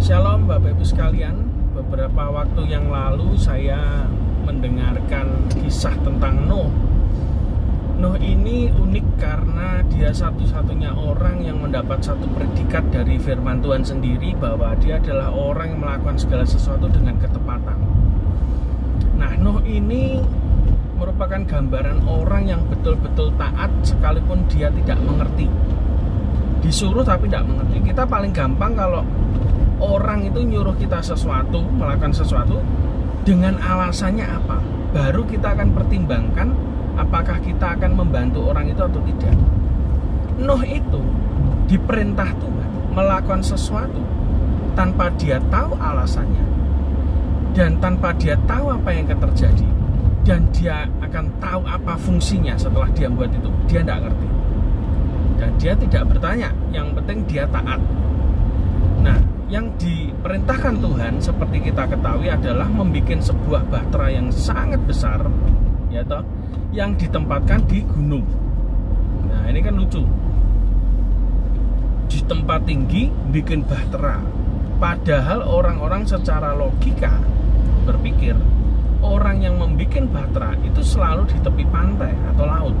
Shalom Bapak Ibu sekalian. Beberapa waktu yang lalu saya mendengarkan kisah tentang Nuh. Nuh ini unik karena dia satu-satunya orang yang mendapat satu predikat dari firman Tuhan sendiri bahwa dia adalah orang yang melakukan segala sesuatu dengan ketepatan. Nah, Nuh ini merupakan gambaran orang yang betul-betul taat sekalipun dia tidak mengerti. Disuruh tapi tidak mengerti. Kita paling gampang kalau orang itu nyuruh kita sesuatu, melakukan sesuatu dengan alasannya apa, baru kita akan pertimbangkan apakah kita akan membantu orang itu atau tidak. Nuh itu diperintah Tuhan melakukan sesuatu tanpa dia tahu alasannya dan tanpa dia tahu apa yang akan terjadi, dan dia akan tahu apa fungsinya setelah dia buat itu. Dia tidak ngerti dan dia tidak bertanya, yang penting dia taat. Nah, yang diperintahkan Tuhan seperti kita ketahui adalah membuat sebuah bahtera yang sangat besar, ya toh, yang ditempatkan di gunung. Nah, ini kan lucu. Di tempat tinggi bikin bahtera. Padahal orang-orang secara logika berpikir orang yang membuat bahtera itu selalu di tepi pantai atau laut.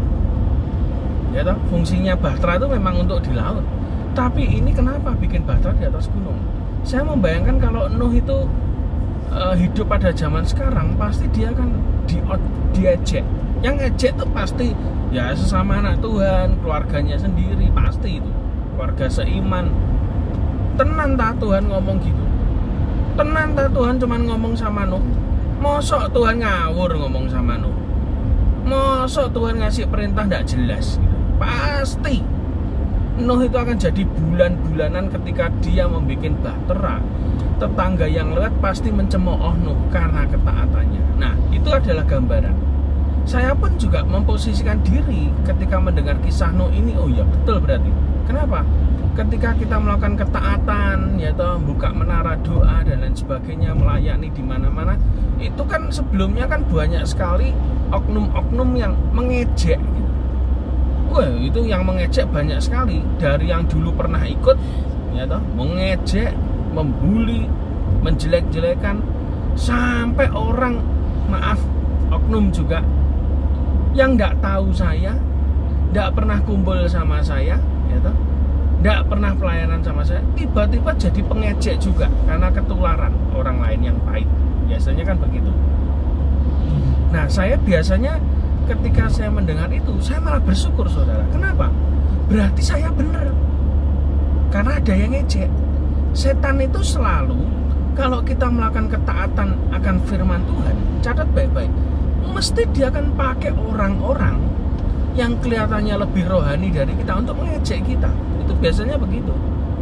Ya toh, fungsinya bahtera itu memang untuk di laut. Tapi ini kenapa bikin bahtera di atas gunung? Saya membayangkan kalau Nuh itu hidup pada zaman sekarang, pasti dia kan diejek. Yang ejek itu pasti ya sesama anak Tuhan, keluarganya sendiri, pasti itu keluarga seiman. Tenan tak Tuhan ngomong gitu? Tenan tak Tuhan cuman ngomong sama Nuh? Mosok Tuhan ngawur ngomong sama Nuh? Mosok Tuhan ngasih perintah tidak jelas gitu? Pasti Nuh itu akan jadi bulan-bulanan ketika dia membuat bahtera. Tetangga yang lewat pasti mencemooh Nuh karena ketaatannya. Nah, itu adalah gambaran. Saya pun juga memposisikan diri ketika mendengar kisah Nuh ini. Oh ya, betul berarti. Kenapa? Ketika kita melakukan ketaatan, yaitu buka menara doa dan lain sebagainya, melayani di mana-mana, itu kan sebelumnya kan banyak sekali oknum-oknum yang mengejek. Wah, itu yang mengejek banyak sekali. Dari yang dulu pernah ikut, ya toh, mengejek, membuli, menjelek-jelekan, sampai orang, maaf, oknum juga yang tidak tahu saya, tidak pernah kumpul sama saya, ya toh, tidak pernah pelayanan sama saya, tiba-tiba jadi pengejek juga karena ketularan orang lain yang pahit. Biasanya kan begitu. Nah, saya biasanya ketika saya mendengar itu, saya malah bersyukur, saudara. Kenapa? Berarti saya benar. Karena ada yang ngejek. Setan itu selalu, kalau kita melakukan ketaatan akan firman Tuhan, catat baik-baik, mesti dia akan pakai orang-orang yang kelihatannya lebih rohani dari kita untuk mengejek kita. Itu biasanya begitu.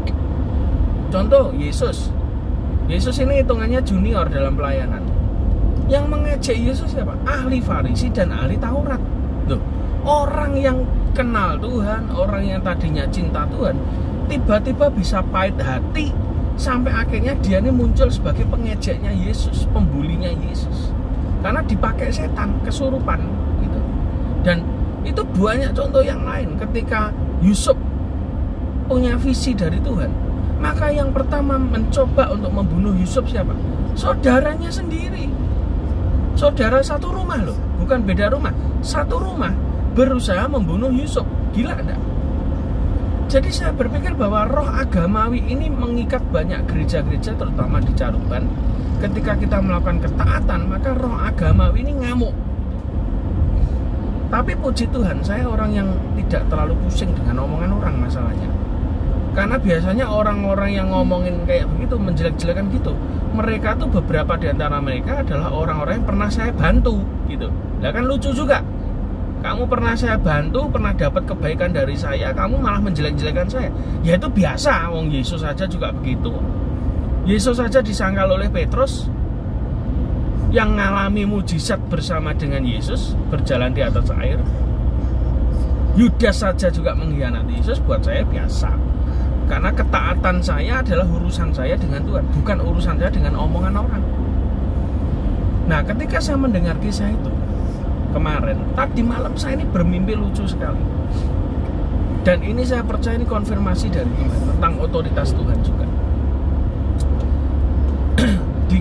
Contoh, Yesus. Yesus ini hitungannya junior dalam pelayanan. Yang mengejek Yesus siapa? Ahli Farisi dan ahli Taurat. Loh, orang yang kenal Tuhan, orang yang tadinya cinta Tuhan, tiba-tiba bisa pahit hati sampai akhirnya dia ini muncul sebagai pengejeknya Yesus, pembulinya Yesus. Karena dipakai setan, kesurupan gitu. Dan itu banyak contoh yang lain. Ketika Yusuf punya visi dari Tuhan, maka yang pertama mencoba untuk membunuh Yusuf siapa? Saudaranya sendiri. Saudara satu rumah loh, bukan beda rumah, satu rumah berusaha membunuh Yusuf. Gila enggak? Jadi saya berpikir bahwa roh agamawi ini mengikat banyak gereja-gereja, terutama di Caruban. Ketika kita melakukan ketaatan, maka roh agamawi ini ngamuk. Tapi puji Tuhan, saya orang yang tidak terlalu pusing dengan omongan orang masalahnya. Karena biasanya orang-orang yang ngomongin kayak begitu, menjelek-jelekan gitu, mereka tuh beberapa di antara mereka adalah orang-orang yang pernah saya bantu gitu. Nah kan lucu juga. Kamu pernah saya bantu, pernah dapat kebaikan dari saya, kamu malah menjelek-jelekan saya. Ya itu biasa, wong Yesus saja juga begitu. Yesus saja disangkal oleh Petrus yang mengalami mujizat bersama dengan Yesus, berjalan di atas air. Yudas saja juga mengkhianati Yesus, buat saya biasa. Karena ketaatan saya adalah urusan saya dengan Tuhan, bukan urusan saya dengan omongan orang. Nah, ketika saya mendengar kisah itu kemarin, tadi malam saya ini bermimpi lucu sekali. Dan ini saya percaya ini konfirmasi dari Tuhan tentang otoritas Tuhan juga.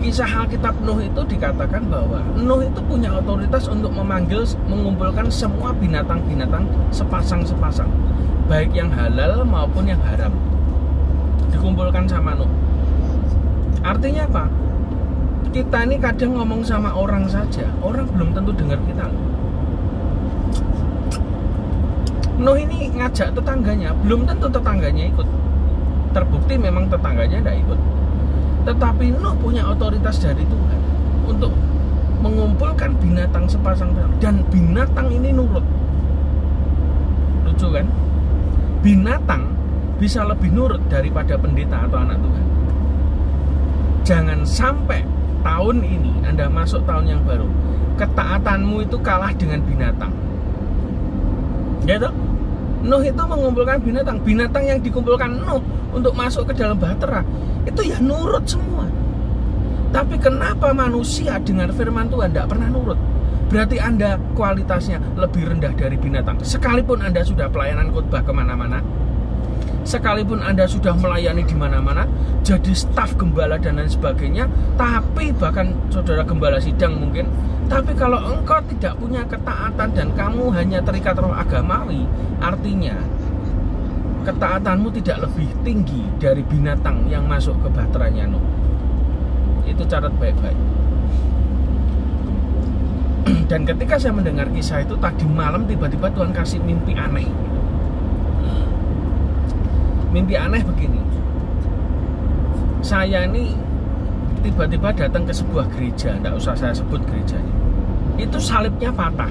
kisah Alkitab Nuh itu dikatakan bahwa Nuh itu punya otoritas untuk mengumpulkan semua binatang-binatang sepasang-sepasang, baik yang halal maupun yang haram, dikumpulkan sama Nuh. Artinya apa? Kita ini kadang ngomong sama orang saja, orang belum tentu dengar kita. Nuh ini ngajak tetangganya, belum tentu tetangganya ikut. Terbukti memang tetangganya tidak ikut. Tetapi Nuh punya otoritas dari Tuhan untuk mengumpulkan binatang sepasang-pasang, dan binatang ini nurut. Lucu kan? Binatang bisa lebih nurut daripada pendeta atau anak Tuhan. Jangan sampai tahun ini Anda masuk tahun yang baru, ketaatanmu itu kalah dengan binatang. Ya toh? Nuh itu mengumpulkan binatang. Binatang yang dikumpulkan Nuh untuk masuk ke dalam bahtera itu ya nurut semua. Tapi kenapa manusia dengan firman Tuhan tidak pernah nurut? Berarti Anda kualitasnya lebih rendah dari binatang. Sekalipun Anda sudah pelayanan khotbah kemana-mana, sekalipun Anda sudah melayani di mana-mana, jadi staf gembala dan lain sebagainya, tapi bahkan saudara gembala sidang mungkin, tapi kalau engkau tidak punya ketaatan dan kamu hanya terikat roh agamawi, artinya ketaatanmu tidak lebih tinggi dari binatang yang masuk ke bahteranya Nuh. Itu catat baik-baik. Dan ketika saya mendengar kisah itu tadi malam, tiba-tiba Tuhan kasih mimpi aneh. Mimpi aneh begini. Saya ini tiba-tiba datang ke sebuah gereja, tidak usah saya sebut gerejanya. Itu salibnya patah.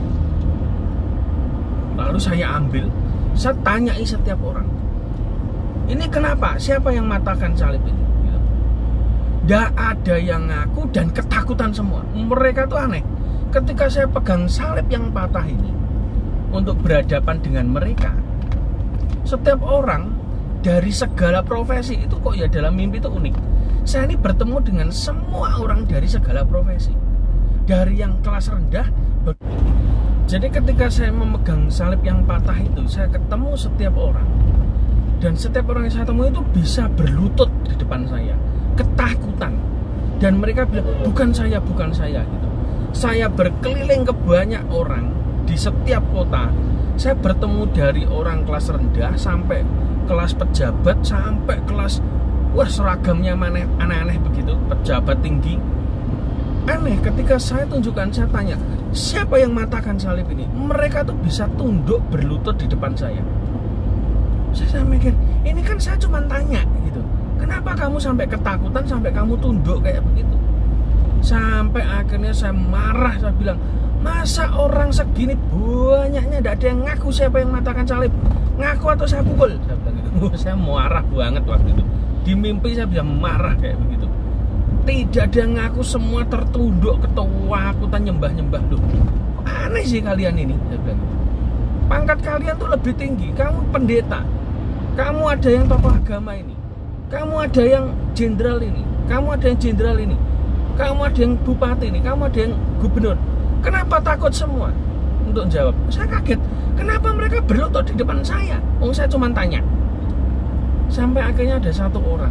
Lalu saya ambil, saya tanyai setiap orang, ini kenapa? Siapa yang matahkan salib ini? Tidak ada yang ngaku dan ketakutan semua. Mereka tuh aneh. Ketika saya pegang salib yang patah ini untuk berhadapan dengan mereka, setiap orang dari segala profesi itu kok ya dalam mimpi itu unik. Saya ini bertemu dengan semua orang dari segala profesi, dari yang kelas rendah. Jadi ketika saya memegang salib yang patah itu, saya ketemu setiap orang, dan setiap orang yang saya temui itu bisa berlutut di depan saya, ketakutan, dan mereka bilang bukan saya gitu. Saya berkeliling ke banyak orang di setiap kota. Saya bertemu dari orang kelas rendah sampai kelas pejabat, sampai kelas seragamnya mana aneh-aneh begitu, pejabat tinggi. Aneh, ketika saya tunjukkan, saya tanya, siapa yang matahkan salib ini? Mereka tuh bisa tunduk berlutut di depan saya. Saya mikir, ini kan saya cuma tanya gitu. Kenapa kamu sampai ketakutan, sampai kamu tunduk kayak begitu? Sampai akhirnya saya marah, saya bilang, masa orang segini banyaknya tidak ada yang ngaku siapa yang matahkan salib? Ngaku atau saya pukul? Saya bilang gitu. Saya marah banget waktu itu. Di mimpi saya bisa marah kayak begitu. Tidak ada yang ngaku, semua tertunduk ketakutan, nyembah-nyembah. Loh, aneh sih kalian ini, saya bilang. Pangkat kalian tuh lebih tinggi. Kamu pendeta, kamu ada yang tokoh agama ini, kamu ada yang jenderal ini, kamu ada yang jenderal ini, kamu ada yang bupati ini, kamu ada yang gubernur. Kenapa takut semua untuk jawab? Saya kaget. Kenapa mereka berlutut di depan saya? Saya cuma tanya. Sampai akhirnya ada satu orang,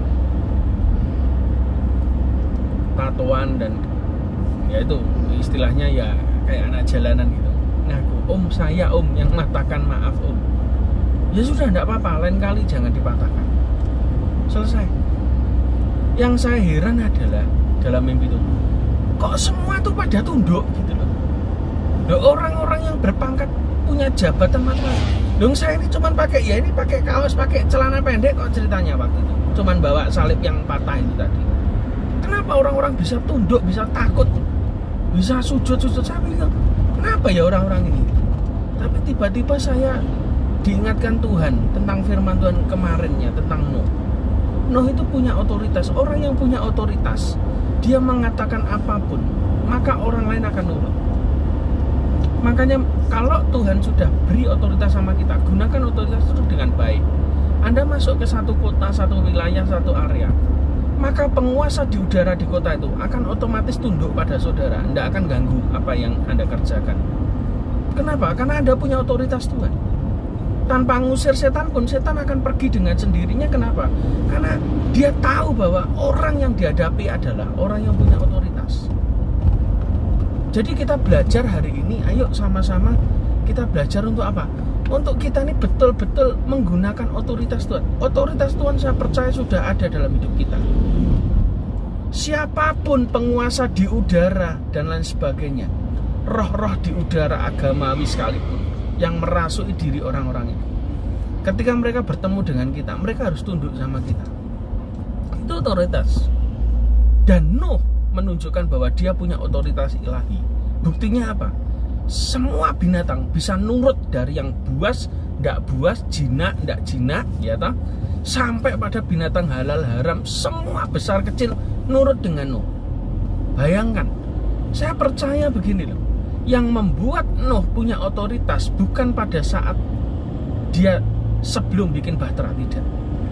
tatoan dan ya itu istilahnya ya kayak anak jalanan gitu, ngaku, saya yang matahkan, maaf ya sudah tidak apa-apa, lain kali jangan dipatahkan, selesai. Yang saya heran adalah dalam mimpi itu kok semua tuh pada tunduk gitu loh. Orang-orang yang berpangkat punya jabatan macam-macam. Saya ini cuman pakai kaos, pakai celana pendek kok ceritanya waktu itu, cuman bawa salib yang patah itu tadi. Kenapa orang-orang bisa tunduk, bisa takut, bisa sujud? Saya bilang, kenapa ya orang-orang ini? Tapi tiba-tiba saya diingatkan Tuhan tentang firman Tuhan kemarinnya tentang Nuh. Nuh itu punya otoritas. Orang yang punya otoritas, dia mengatakan apapun, maka orang lain akan nurut. Makanya kalau Tuhan sudah beri otoritas sama kita, gunakan otoritas itu dengan baik. Anda masuk ke satu kota, satu wilayah, satu area, maka penguasa di udara di kota itu akan otomatis tunduk pada saudara. Anda akan ganggu apa yang Anda kerjakan. Kenapa? Karena Anda punya otoritas Tuhan. Tanpa ngusir setan pun, setan akan pergi dengan sendirinya. Kenapa? Karena dia tahu bahwa orang yang dihadapi adalah orang yang punya otoritas. Jadi kita belajar hari ini, ayo sama-sama kita belajar untuk apa? Untuk kita ini betul-betul menggunakan otoritas Tuhan. Otoritas Tuhan saya percaya sudah ada dalam hidup kita. Siapapun penguasa di udara dan lain sebagainya, roh-roh di udara agamawi sekalipun yang merasuki diri orang-orang itu, ketika mereka bertemu dengan kita, mereka harus tunduk sama kita. Itu otoritas. Dan Nuh menunjukkan bahwa dia punya otoritas ilahi. Buktinya apa? Semua binatang bisa nurut, dari yang buas, ndak buas, jinak, ndak jinak, ya toh, sampai pada binatang halal haram, semua besar kecil nurut dengan Nuh. Bayangkan, saya percaya begini loh. Yang membuat Nuh punya otoritas bukan pada saat dia sebelum bikin bahtera, tidak.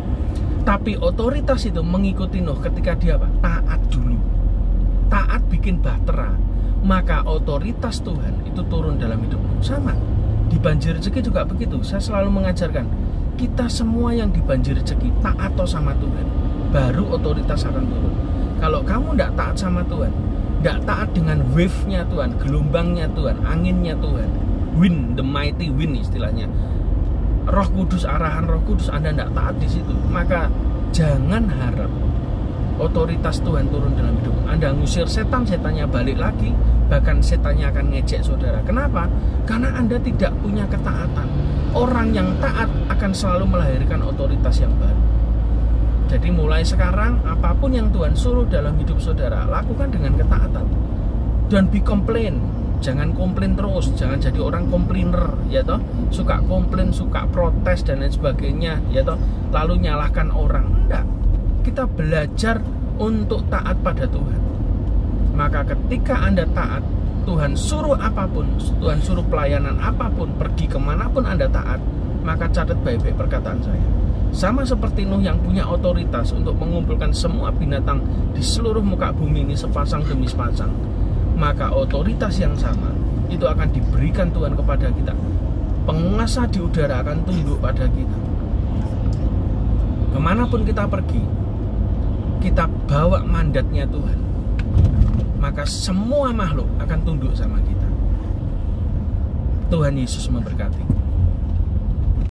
Tapi otoritas itu mengikuti Nuh ketika dia apa? Taat dulu. Taat bikin bahtera. Maka otoritas Tuhan itu turun dalam hidup Nuh. Sama. Di banjir rezeki juga begitu. Saya selalu mengajarkan, kita semua yang di banjir rezeki taat sama Tuhan, baru otoritas akan turun. Kalau kamu tidak taat sama Tuhan, tidak taat dengan wave-nya Tuhan, gelombangnya Tuhan, anginnya Tuhan, wind, the mighty wind istilahnya, Roh Kudus, arahan Roh Kudus, Anda tidak taat di situ, maka jangan harap otoritas Tuhan turun dalam hidup Anda. Ngusir setan, setannya balik lagi, bahkan setannya akan ngejek saudara. Kenapa? Karena Anda tidak punya ketaatan. Orang yang taat akan selalu melahirkan otoritas yang baru. Jadi mulai sekarang, apapun yang Tuhan suruh dalam hidup saudara, lakukan dengan ketaatan. Don't be complain. Jangan komplain terus, jangan jadi orang komplainer, ya toh. Suka komplain, suka protes dan lain sebagainya, ya toh. Lalu nyalahkan orang. Enggak. Kita belajar untuk taat pada Tuhan. Maka ketika Anda taat, Tuhan suruh apapun, Tuhan suruh pelayanan apapun, pergi kemanapun Anda taat, maka catat baik-baik perkataan saya. Sama seperti Nuh yang punya otoritas untuk mengumpulkan semua binatang di seluruh muka bumi ini sepasang demi sepasang, maka otoritas yang sama itu akan diberikan Tuhan kepada kita. Penguasa di udara akan tunduk pada kita. Kemanapun kita pergi, kita bawa mandatnya Tuhan, maka semua makhluk akan tunduk sama kita. Tuhan Yesus memberkati.